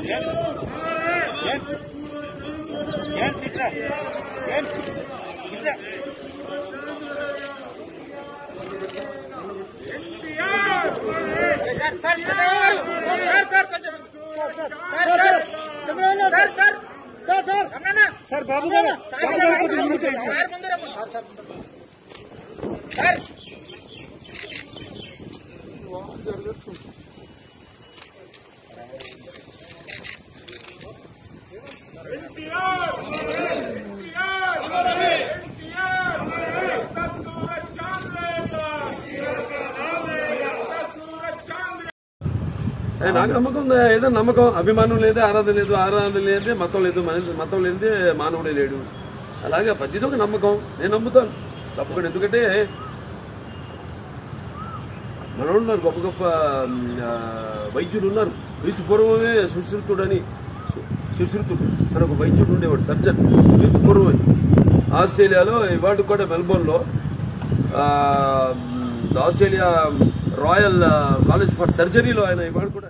Sir బాబు గారు నాకు నమ్మకం ఉంది. ఏదో నమ్మకం, అభిమానం లేదు, ఆరాధన లేదే మతం లేదు, మతం లేదే మానవుడే లేడు. అలాగే ప్రతిదీ ఒక నమ్మకం, నేను నమ్ముతాను తప్పకుండా. ఎందుకంటే మనోళ్ళు ఉన్నారు, గొప్ప గొప్ప వైద్యులు ఉన్నారు. క్రీస్తు పూర్వమే సుశ్రుతుడు అని ఒక వైద్యుడు ఉండేవాడు, సర్జన్. క్రీస్తు పూర్వమే ఆస్ట్రేలియాలో, ఇవాళ కూడా మెల్బోర్న్లో ఆస్ట్రేలియా రాయల్ కాలేజ్ ఫర్ సర్జరీలో ఆయన ఇవాళ కూడా